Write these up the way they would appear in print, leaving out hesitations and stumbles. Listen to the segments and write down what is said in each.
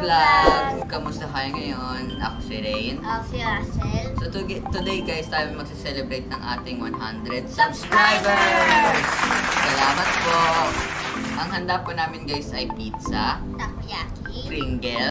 Vlog! Kamusta kayo ngayon? Ako si Rain. Ako si Russell. So today guys, tayo magse-celebrate ng ating 100 subscribers! Salamat po! Ang handa po namin guys ay pizza, Takoyaki, Pringles,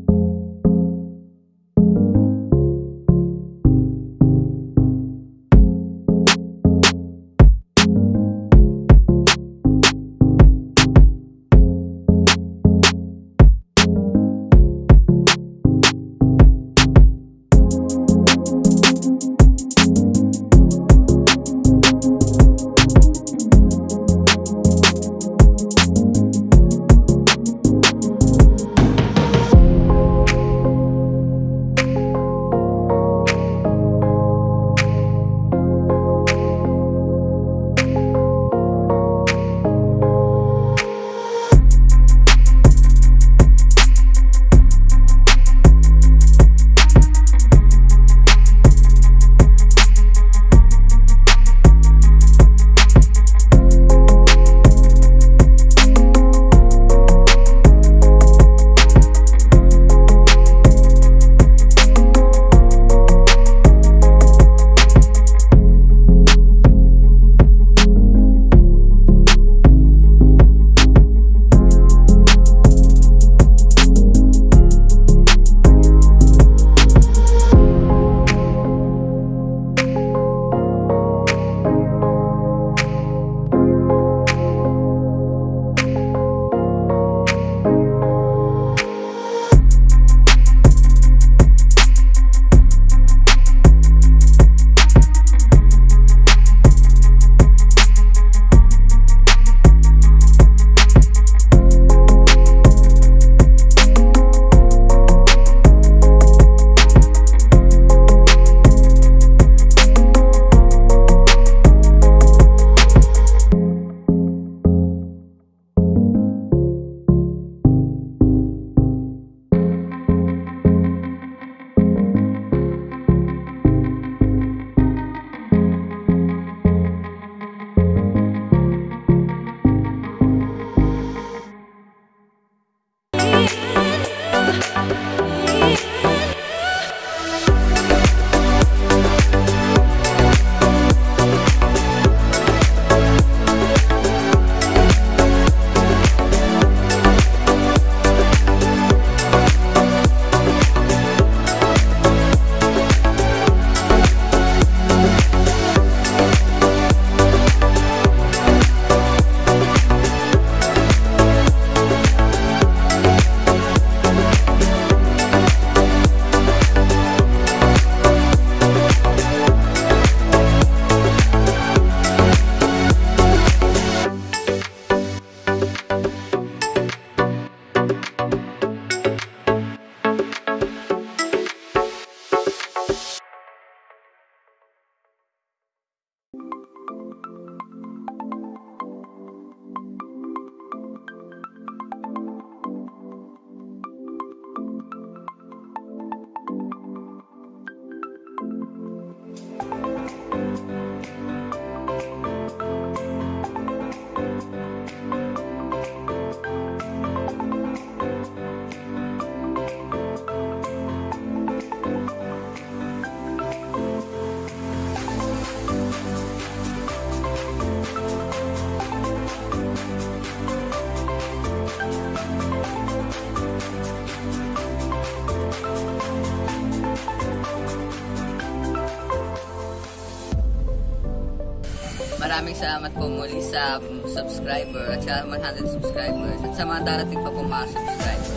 maraming salamat po muli sa subscriber at sa 100 subscribers at sa mga darating pa po mga subscribers.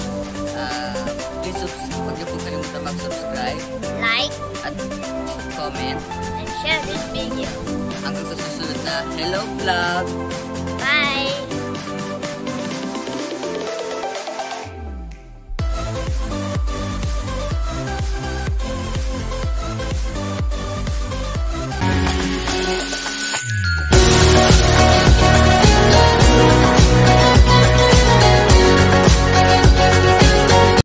Please huwag niyo po kalimutan mag-subscribe, like, at comment, and share this video. Hanggang sa susunod na Hello Vlog! Bye!